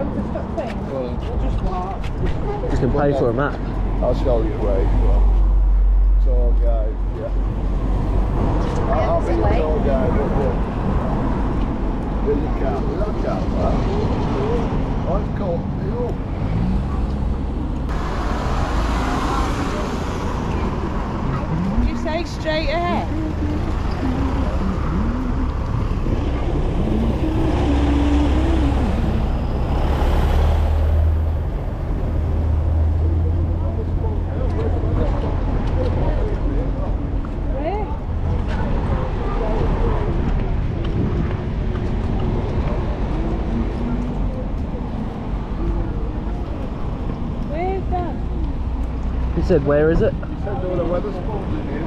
loads of stuff in? We'll just walk. You can pay for a map. I'll show you where you go. Tour guide, yeah. I'll be your tour guide, look. There's a car, Oh, it's cold. Did you say straight ahead? He said, where is it? He said there were the weather spoons in here.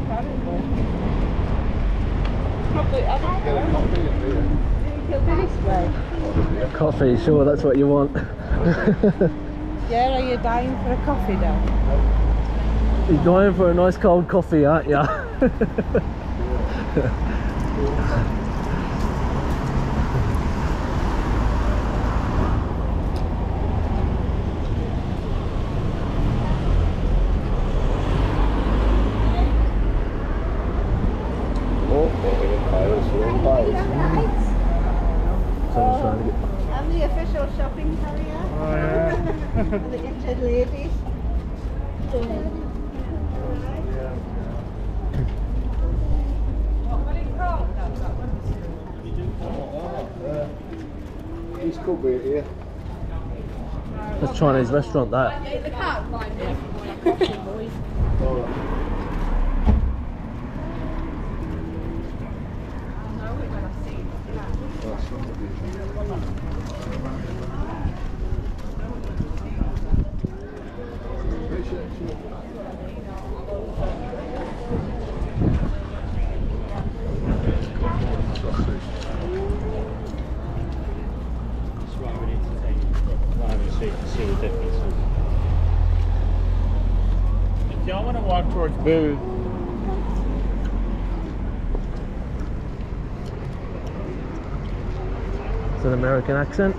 Probably, I don't Get a coffee in here. He'll be this way. Coffee, sure, that's what you want. Yeah, are you dying for a coffee though? You're dying for a nice cold coffee, aren't you? I'm the official shopping carrier. Oh, yeah. For the injured ladies. What it called? He's Cumbria here. That's Chinese restaurant, that. The car line there. If y'all want to walk towards Booth, It's an American accent.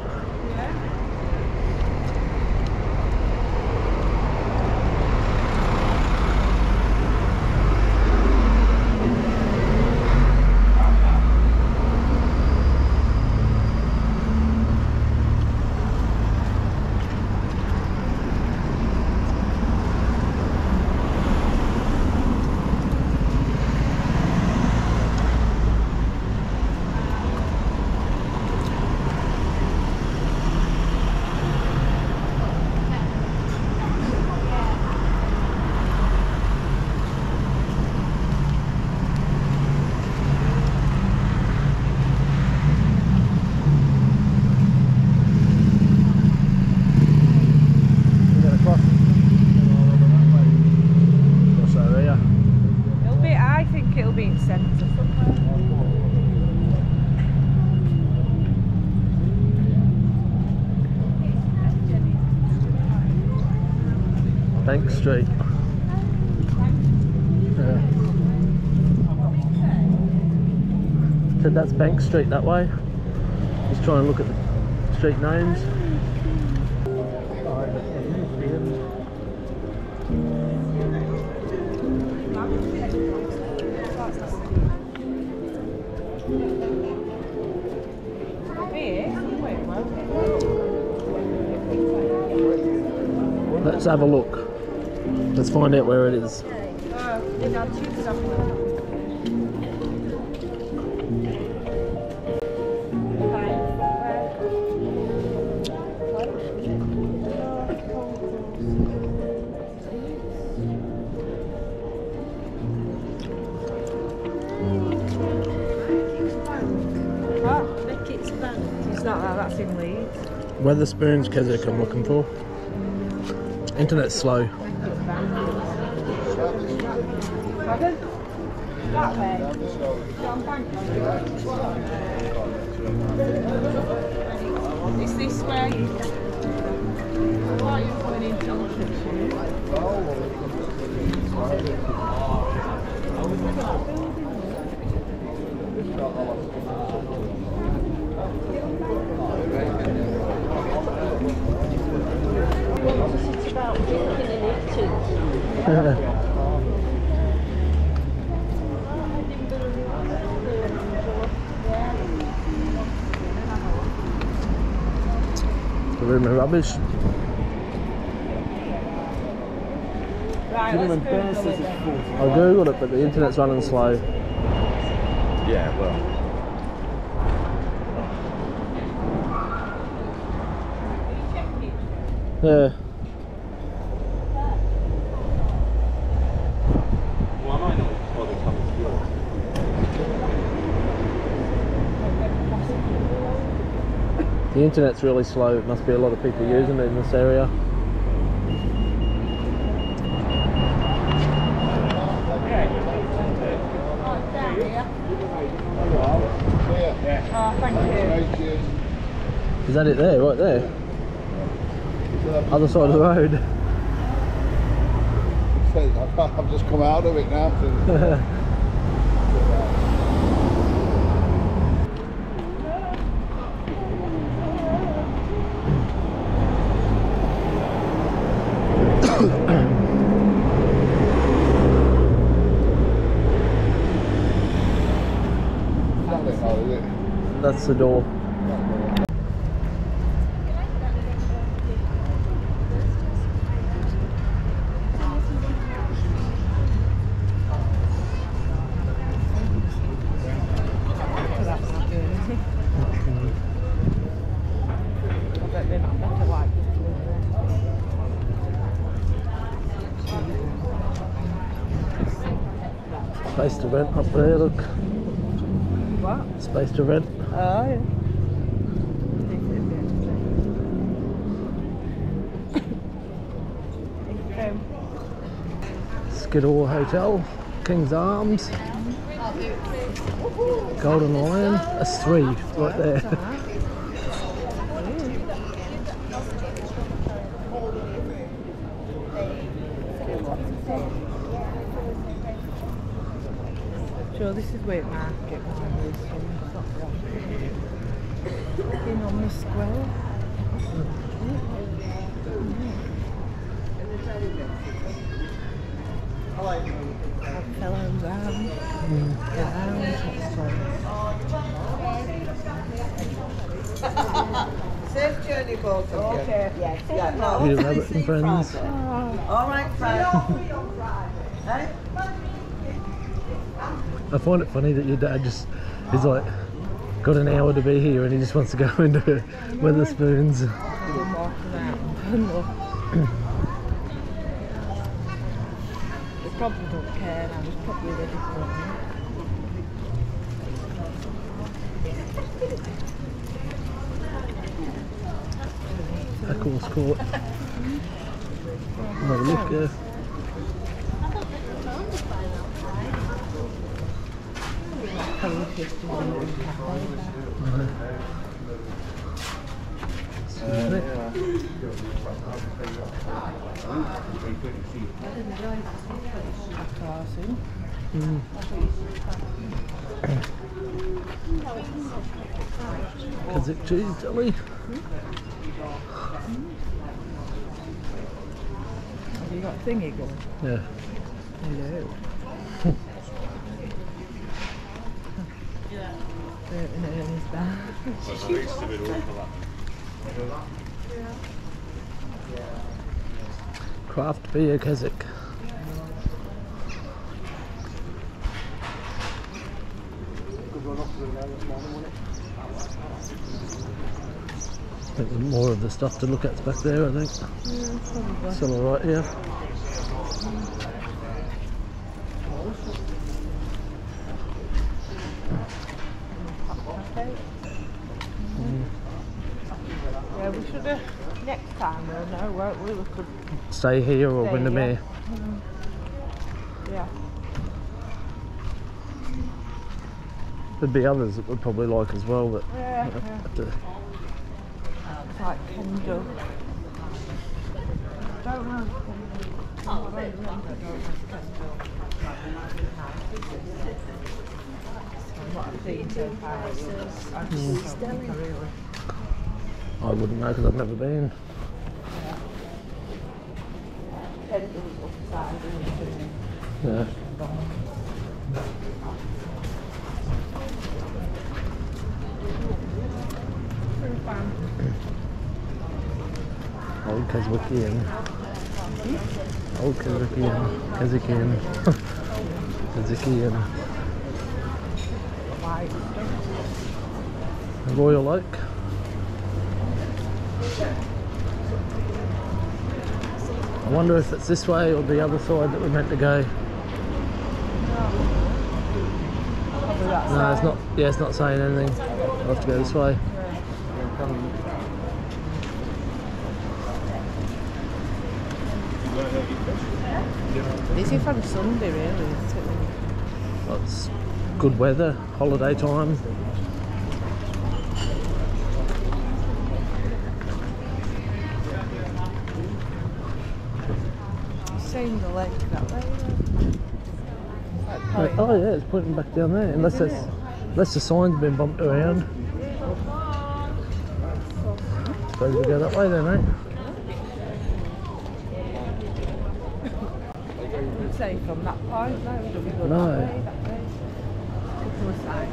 It'll be in centre somewhere. Bank Street. Yeah. Said that's Bank Street that way. Just trying to look at the street names. Let's have a look. Let's find out where it is. It's not that, that's in Leeds. Weatherspoons, Keswick I'm looking for. Internet's slow. Pardon? That way? Is this where you... Why are you coming in Junction? about drinking in it too. The room of rubbish. Right, let's Google it then. I googled it, but the internet's running slow. Yeah, well. Yeah. Well, I might not bother coming to yours. The internet's really slow. It must be a lot of people using it in this area. Oh, down here. Yeah. Oh, thank you. Is that it there? Right there? Other side of the road. I've just come out of it now. That's the door. Space to rent up there, look. What? Space to rent. Oh, yeah. Skiddaw Hotel, King's Arms, Golden Lion. That's 3 right there. Sure, this is where market was. In on the square. Fellows around. Safe journey, both of you. Okay. Yes, yeah, no. Peter Rabbit and friends. All right, friends. Hey? I find it funny that your dad just is like got an hour to be here and he just wants to go into Wetherspoons. They probably don't care now, it's probably ready for it. Eccles Court. Another look, yeah. Keswick cheese deli. Have you got a thingy going? Yeah. Hello. 30 minutes back. Craft beer Keswick. I think there's more of the stuff to look at's back there, I think. Yeah, probably. Still alright, yeah. Yeah, we should have, next time we'll know, won't we? We could, Stay here or Stay Windermere. here. yeah. There'd be others that would probably like as well, but Yeah, have to- It's like Kendall. Don't know what I've seen so far, I just don't think I really. I wouldn't know because I've never been. Yeah. Old Keswickian. Old Keswickian. Keswickian. Keswickian. The Royal Oak. I wonder if it's this way or the other side that we're meant to go. No, it's not. Yeah, it's not saying anything. I'll have to go this way. Busy from Sunday, really, isn't it? Well, it's good weather, holiday time. Same the lake that way. Oh yeah, it's pointing back down there. Unless the sign's been bumped around. Suppose we go that way then, eh? I'd say from that point, no, it'll be good No. that way. Couple of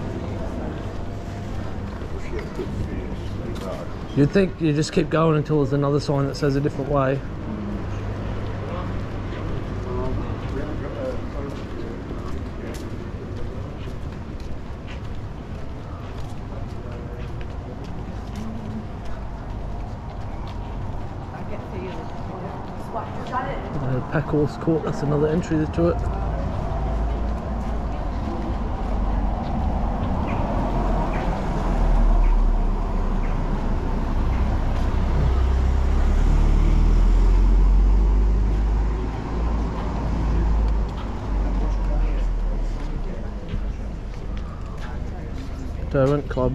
signs. You'd think you just keep going until there's another sign that says a different way. Pack Horse Court, that's another entry to it. Derwent Club.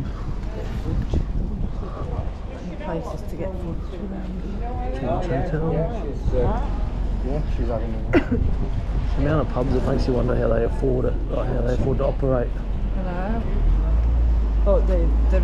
Places to get food. Yeah, she's having The amount of pubs, it makes you wonder how they afford it, like how they afford to operate. I know. But they're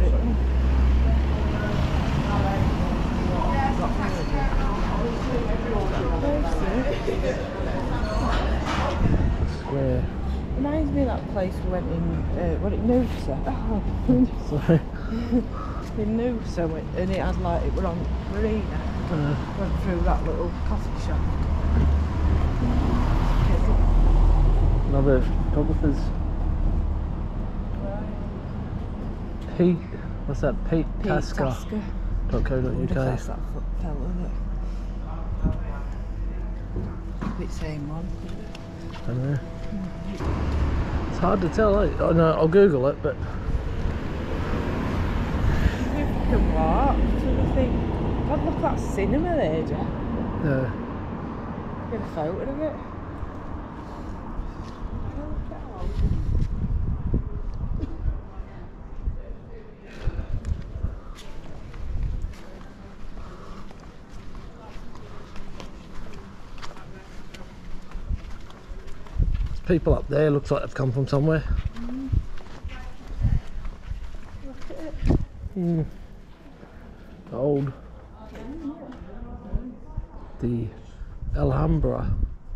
Square. reminds me of that place we went in, what it Noosa. Sorry. In Noosa, and it had like, it were on Marina. Went through that little coffee shop. Another photographers. Pete, what's that? Pete Tasker. .co.uk. That's that fella, isn't it? Bit same one. I don't know. It's hard to tell, eh? Oh no, I'll Google it, but You can walk to the thing. God, look at that cinema there, Jack. Get a photo of it. there's people up there, looks like they've come from somewhere. Look at it. Old. The Alhambra.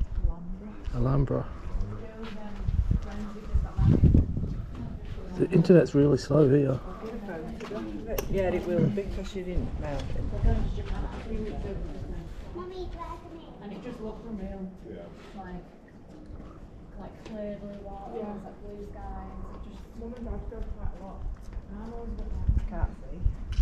The internet's really slow here. Yeah, it will be because you didn't melt it. And it just looked real. Like clear blue water, like blue skies. Just mum and dad go quite a lot. And I've always got Can't see.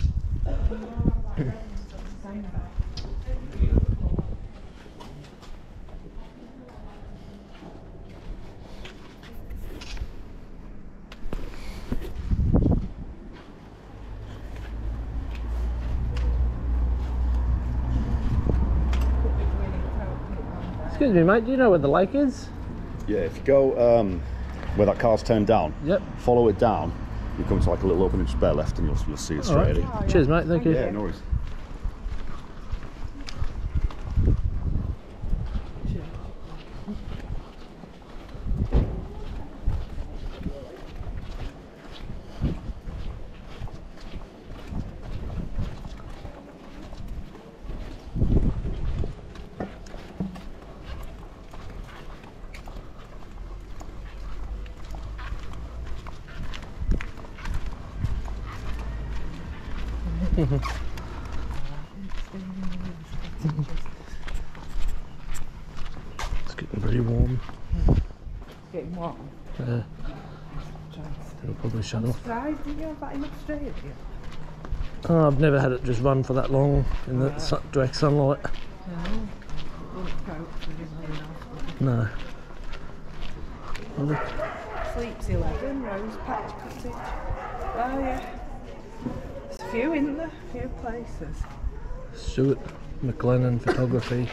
Excuse me, mate, do you know where the lake is? Yeah, if you go where that car's turned down, Yep. follow it down, you come to like a little opening just bare left and you'll see it straight Alright. ahead. Cheers, mate, thank you. Yeah, no worries. It's getting very warm. Getting warm. Yeah. It'll probably shut off. Surprised, didn't you have that in Australia? Oh, I've never had it just run for that long in the direct sunlight. No. Oh, Sleeps 11, Rose Patch Cottage. Oh yeah. There's a few in there, a few places. Stuart McLennan Photography.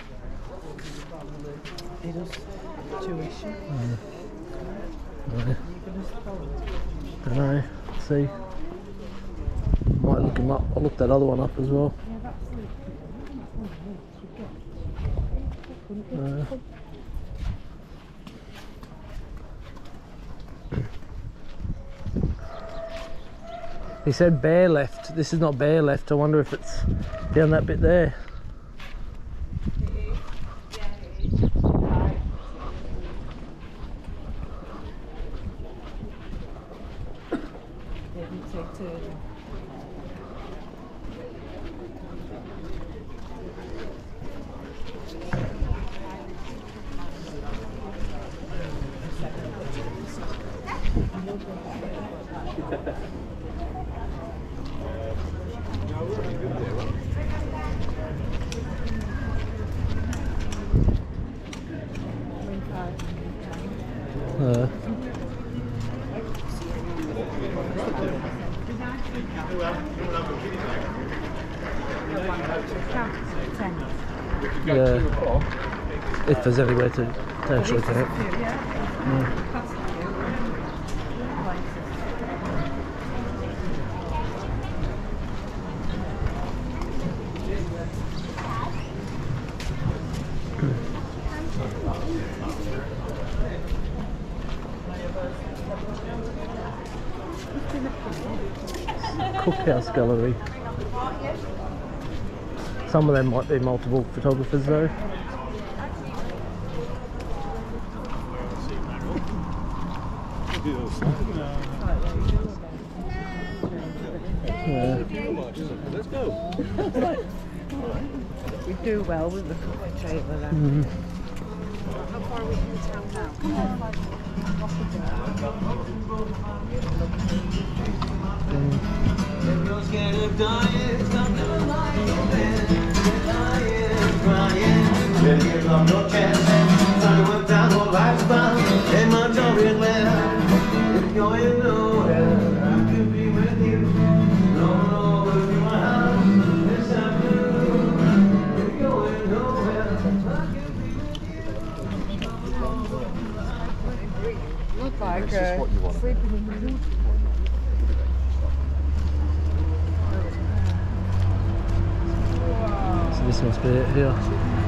He does tuition. Right. Don't know. See. Might look him up. I'll look that other one up as well. He said bear left. This is not bear left. I wonder if it's down that bit there. Yeah, if there's anywhere to actually camp. Cookhouse Gallery. Some of them might be multiple photographers though. Yeah. Let's go. We do well with the trailer then. How far are we from town now? If you're scared of dying, stop living like a man. Lying, crying, then here's on your chest. Trying to work out your lifestyle, ain't much of it left. If you're in nowhere, I could be with you. No, if you're my house, this afternoon. If you're in nowhere, I could be with you. Look like what you want. sleeping in the room. So this must be it here.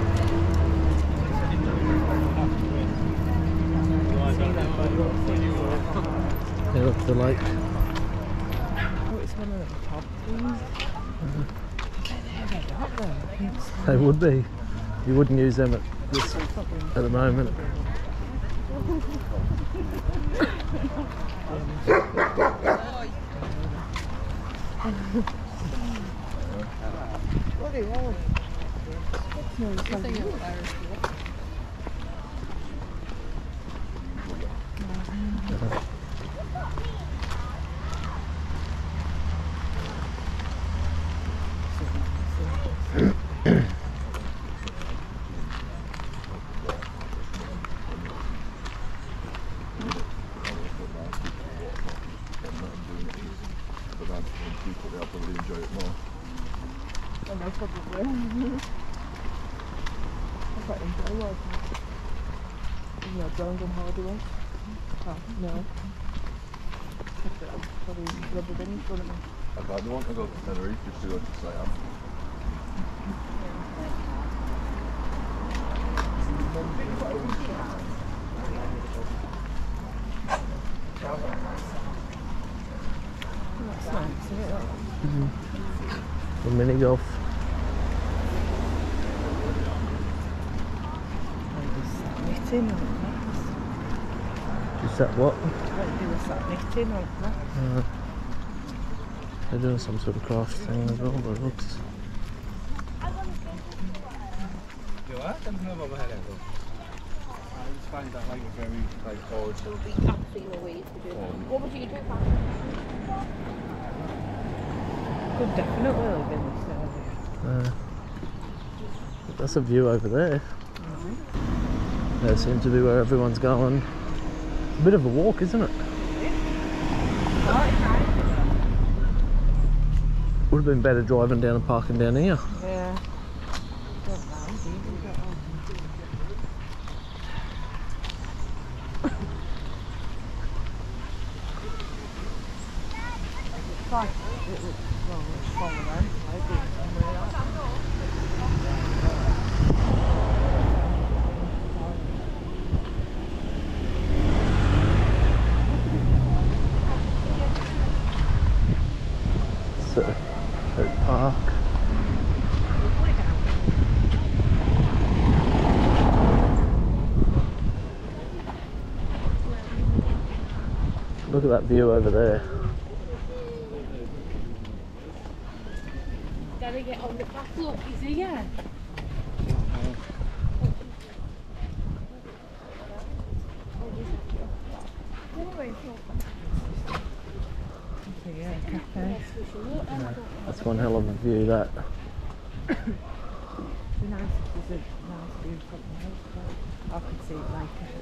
Yeah, look at the lake. Oh, it's one of the top things. They would be. You wouldn't use them at the moment. Bloody hell. They'll probably enjoy it more. I know, probably. I quite enjoy working. Isn't that drowned on holiday once? Oh, no. Probably rub it in front of me. I'd rather want to go to Tenerife just to go to Siam. That's nice, isn't it? For mini golf. Knitting on it. Is that what? Like they were sat knitting on it. They're doing some sort of craft thing as well, but it looks. I just find that like a very odd. What would you do? Could definitely live in this area. That's a view over there. That seems to be where everyone's going. It's a bit of a walk, isn't it? Would have been better driving down and parking down here. Yeah. So, park. Look at that view over there. Gotta get on the back. Look, he's here. Yeah, cafe. That's one hell of a view, that. It'd be nice if there's a nice view from the house, but I could see it like it.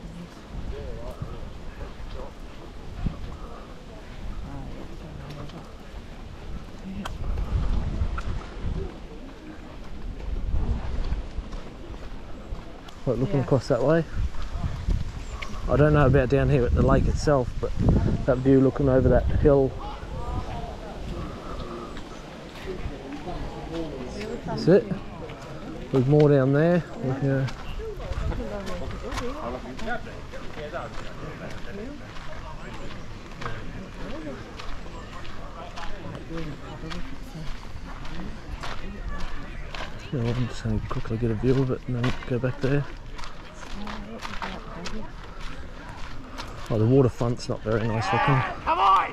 Like looking Yeah. across that way. I don't know about down here at the lake itself, but that view looking over that hill. That's it. There's more down there. Yeah. Yeah, I'm just going to quickly get a view of it and then go back there. Oh, the waterfront's not very nice looking. Come on!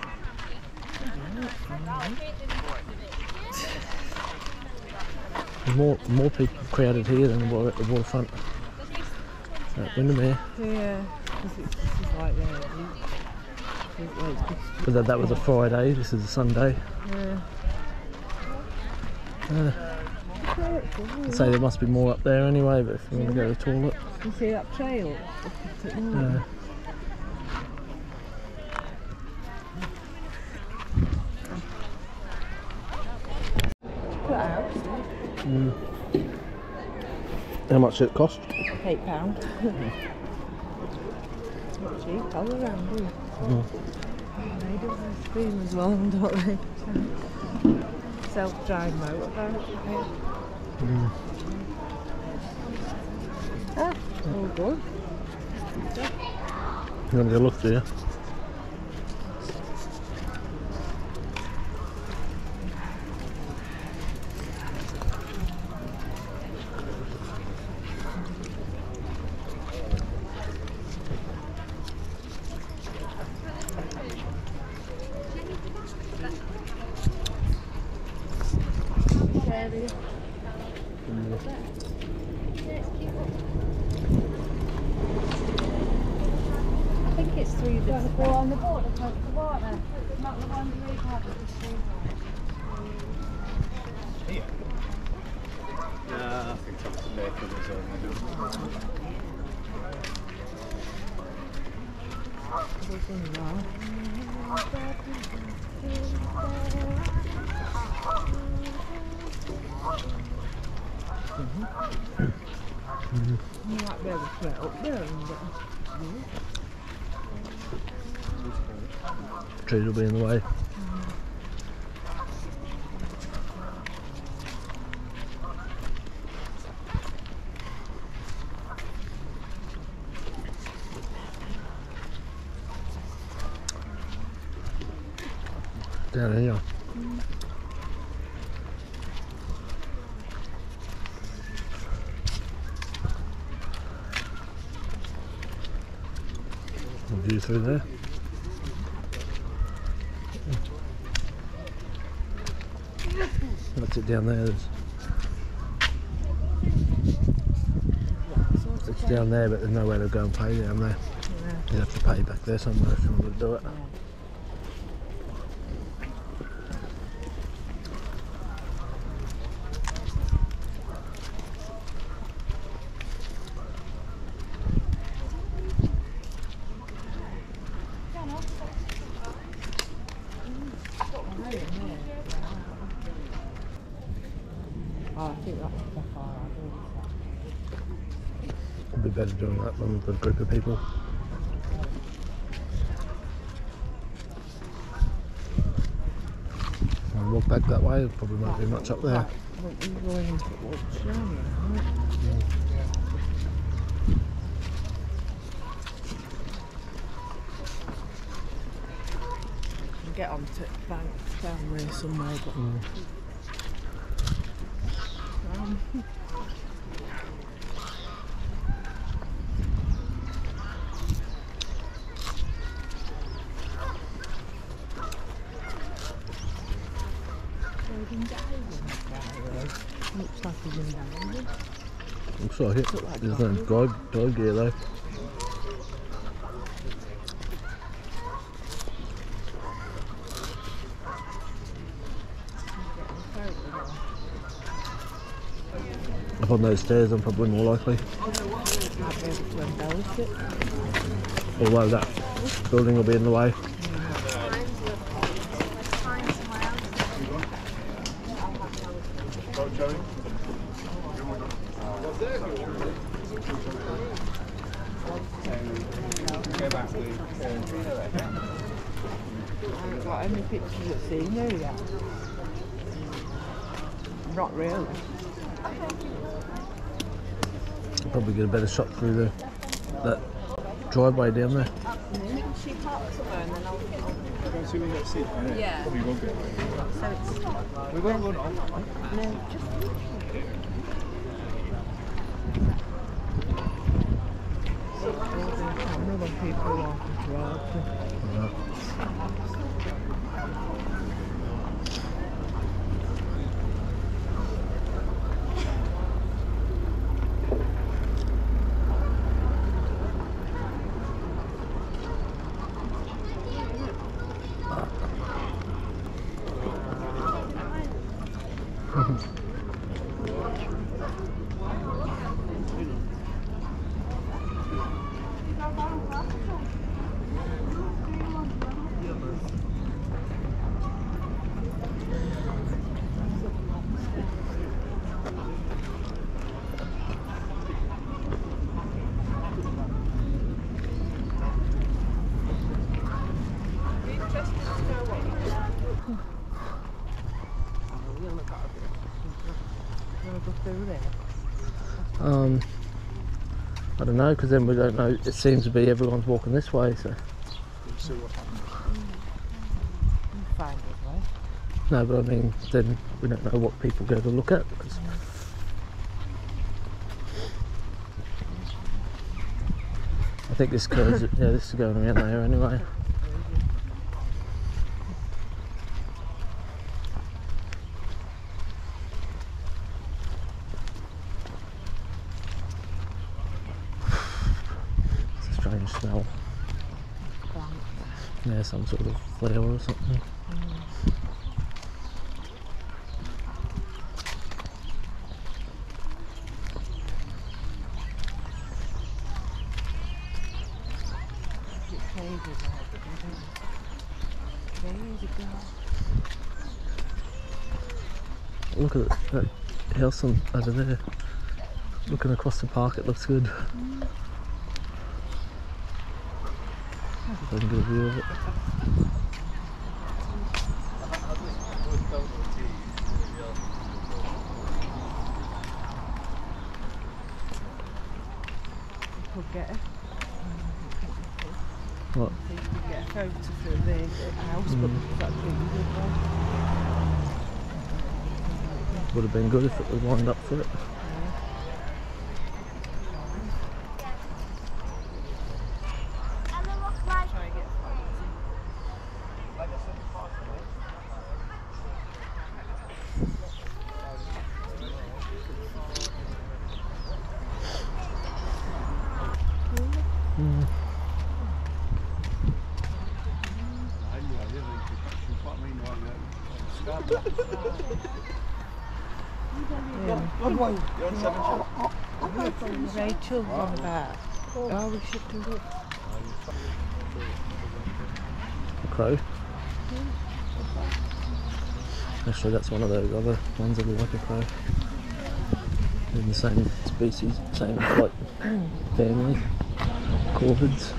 There's more people crowded here than there were at the waterfront. That Windermere. Yeah, because this is like But that was a Friday, this is a Sunday. I'd say there must be more up there anyway, but if you want to go to the toilet. You see that trail? Yeah. How much did it cost? £8. Not cheap all around, do you? They do ice cream as well, don't they? Self-drive motorbike. Oh, good. You want to go look, do you? I think it's through the door on the board across the water. Not the one we have at the street. Yeah, I think that's making his own. You might be able to get up there and get Trees will be in the way. Down here. View through there. That's it down there. It's down there, but there's nowhere to go and pay down there. You have to pay back there somewhere if you want to do it. Oh, I think that's the far out. It'd be better doing that than with a group of people. And walk back that way, there probably won't be much up there. I think you're going into lunch now, right? Get onto the bank down there somewhere, but looks like he's in down. Looks like it. There's no drive gear though. Up on those stairs, I'm probably more likely. Might be able to embellish it. Although that building will be in the way. I haven't got any pictures of scenery yet. Not really. Probably get a better shot through that driveway down there. She parks somewhere and then I'll Don't see we get seat. Yeah. Probably won't get. So it's We won't run off. no, just Camera when people want to drive. I don't know, because then we don't know. It seems to be everyone's walking this way, so. See what happens. Find it, right? No, but I mean, then we don't know what people go to look at. Because I think this curves, yeah, this is going around there anyway. It's a strange smell. Yeah, some sort of flower or something. Look at that house over there. Looking across the park, it looks good. I can get a view of it. Could get it. What? You could get a photo for the house, but that's really good one. Would have been good if it was lined up for it. You're on 7 shots. Rachel's on about. Oh, we should do it. A crow. Actually, that's one of those other ones that look like a crow. In the same species, same like family. Corvids.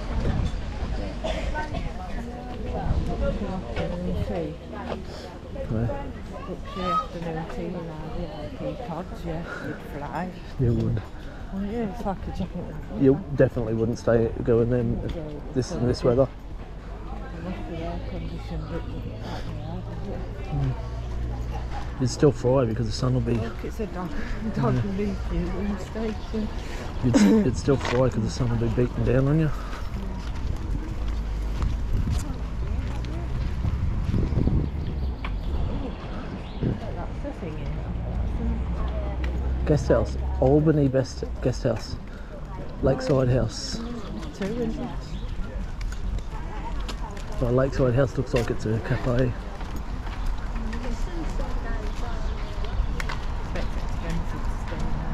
Afternoon tea. Right. Up the afternoon tea and I like peacods, yeah, you'd fly. You would. Well, yeah, it's like a giant rabbit. You definitely wouldn't go in there in this weather. It must be air conditioned, but like they are, You'd still fry because the sun will be. look, it's a dog leaf fueling station. You'd still fry because the sun will be beating down on you. That's the thing, Guest house, Albany Best Guest House, Lakeside House. Two, isn't it? Well, Lakeside House looks like it's a cafe.